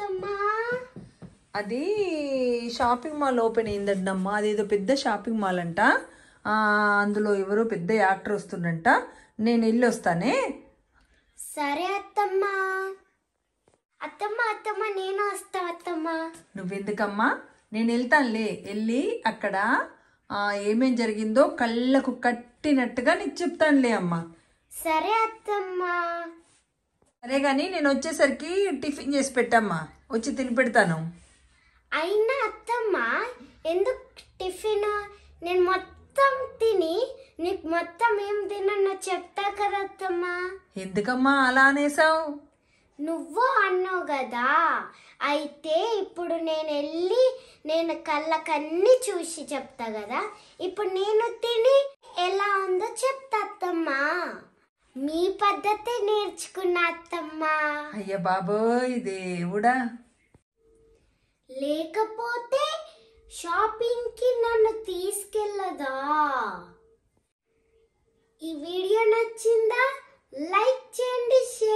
అత్తమ్మా? అది shopping mall open అయిందంటమ్మా. అదేదో పెద్ద షాపింగ్ మాల్ అంట. అందులో ఎవరో పెద్ద యాక్టర్ వస్తుందంట. నేను వెళ్ళి వస్తానే. సరే అత్తమ్మా. అత్తమ్మ అత్తమ్మ నేను వస్తా అత్తమ్మా. నువ్వెందుకమ్మా? నేను వెళ్తానులే. వెళ్ళి అక్కడ ఏమేం జరిగిందో కళ్ళకు కట్టినట్టుగా నీకు చెప్తానులే అమ్మా. సరే అత్తమ్మా. సరే కానీ నేను వచ్చేసరికి టిఫిన్ చేసి పెట్టమ్మా. వచ్చి తిని పెడతాను. అయినా అత్తమ్మా ఎందుకు టిఫిన్? నేను మొత్తం తిని నీకు మొత్తం ఏం తినన్నా చెప్తా కదా అత్తమ్మా. ఎందుకమ్మా అలా అనేసావు? నువ్వు అన్నావు కదా. అయితే ఇప్పుడు నేను వెళ్ళి నేను కళ్ళకన్నీ చూసి చెప్తా కదా. ఇప్పుడు నేను తిని ఎలా ఉందో చెప్తా అత్తమ్మా. మీ పద్ధతి నేర్చుకున్నా అత్తమ్మా. అయ్య బాబోయ్ దేవుడా. లేకపోతే షాపింగ్కి నన్ను తీసుకెళ్ళదా? ఈ వీడియో నచ్చిందా? లైక్ చేయండి.